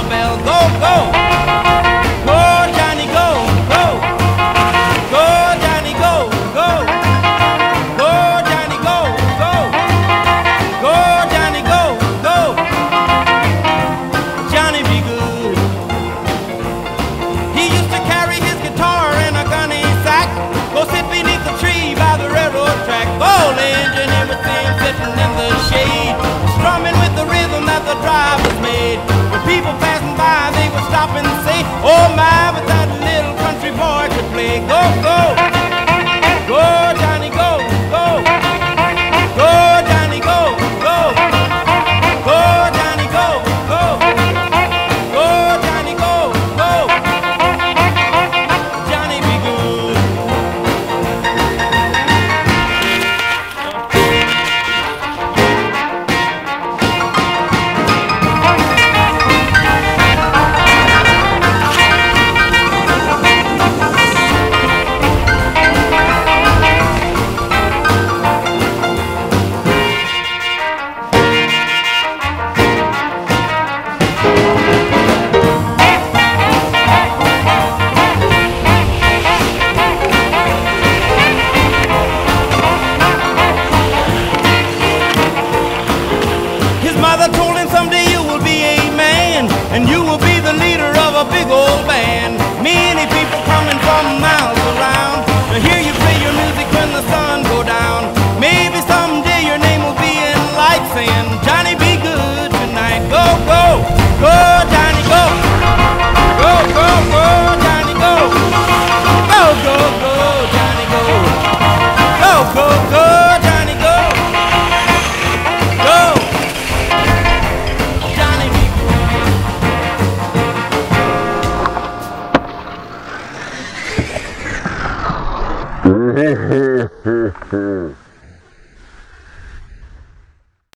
cowbell, go, go. Go, Johnny, go, go. Go, Johnny, go, go. Go, Johnny, go, go. Go, Johnny, go, go. Johnny be good. He used to carry his guitar in a gunny sack, go sit beneath the tree by the railroad track. Gold engine, everything sitting in